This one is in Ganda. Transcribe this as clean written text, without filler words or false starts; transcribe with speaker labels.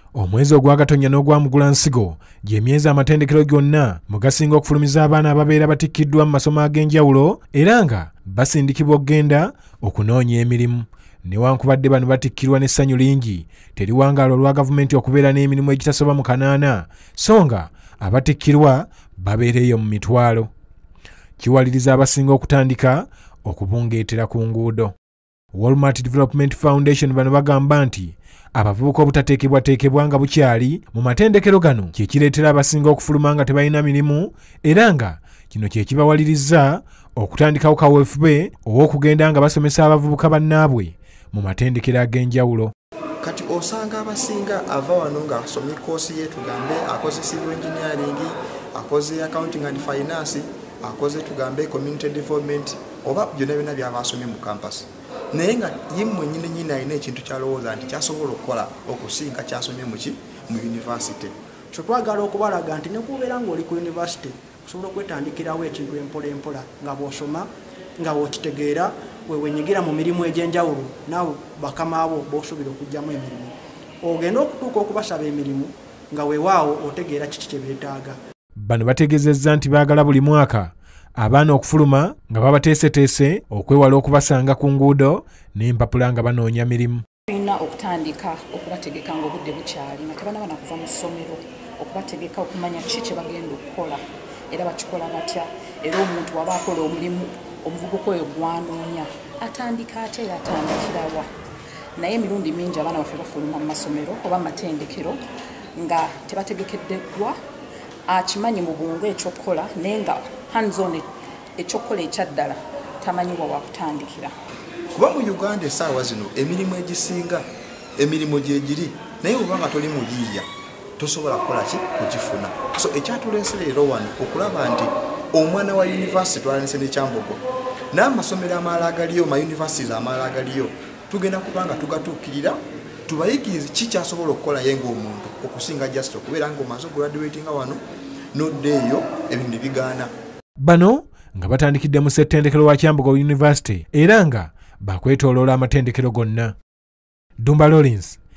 Speaker 1: Omwezi ogw'Agatonnya n'ogwamugulansigo gy'emyezi amatendekero gyonna mugasinga okufulumiza abaana ababeera batikkiddwa mu masomo ag'enjawulo era nga basindikibwa okugenda okunoonya emirimu. Newankubadde bano batikkirwa n'essanyu lingi, teri wangaala olwa gavumenti okubeera n'emirimu egitasoba mu 8 so nga abatikkirwa babeereeyo mu mitwalo. Kiwaliriza abasinga okutandika okubungeetera ku nguudo. Walmart Development Foundation bano bagamba nti abavubuka obutateekebwateekebwa nga bukyali mu matendekero gano kye kireetera abasinga okufuluma nga tebalina mirimu era nga kino kye kibawaliriza okutandikawo kaweefube ow'okugenda nga basomesa abavubuka bannaabwe mu matendekero ag'enjawulo.
Speaker 2: Kati osanga abasinga ava wano nga asomye koosi ye tugambe akoze civil engineering, akoze accounting and finance, akoze tugambe community development oba byonna byaba asomye mu campus. Naye nga yemmwe nyine alina ekintu kyalowooza nti kyasobola okukola okusinga kyasomye mu university.
Speaker 3: Kyo twagala okubalaga nti ne kubeera ng'oli ku university osobola okwetandikirawo ekintu empola nga bw'osoma nga bw'okitegeera wenyigira mu mirimu egy'enjawulo naawe bakama abo b'osuubira okugyamu emirimu. Ogenda okutuuka okubasaba emirimu nga weewaawo otegeera kiki kye beetaaga.
Speaker 1: Bano bategeezezza nti baagala buli mwaka abaana okufuluma nga babateeseteese okwewala okubasanga ku nguudo n'empapula nga banoonya mirimu.
Speaker 4: Tulina okutandika okubategeka ng'obudde bukyali nga tebanaba kuva mu ssomero, okubategeka okumanya kiki kye bagenda okukola era bakikola batya, era omuntu waba akola omulimu omuvubuka oyo gwanoonya atandika ate era atandikirawa. Naye emirundi mingi abaana baffe bafuluma mu masomero oba mu matendekero nga tebategekeddwa akimanyi mu bwongo ekyokukola naye nga hands-on ekyokukola ekyaddala tamanyiwa wakutandikira.
Speaker 2: Kuba mu Uganda essaawa zino emirimu egisinga emirimu gyegiri naye oba nga toli muyiiya tosobola kukola ki kugifuna. So ekyatuleesera leero wano okulaba nti omwana wa university twalanise ne Kyambogo n'amasomero amalala agaliyo ma universities amalala agaliyo tugenda kubanga tugatuukirira tubayigirize kikyasobola okukola ye ng'omuntu okusinga just okubeera ng'omaze graduatinga wano n'oddeeyo ebintu ne bigaana.
Speaker 1: Bano nga batandikidde mu ssettendekero wa Kyambogo University era nga bakwetooloola amatendekero gonna. Dumba Lawrence,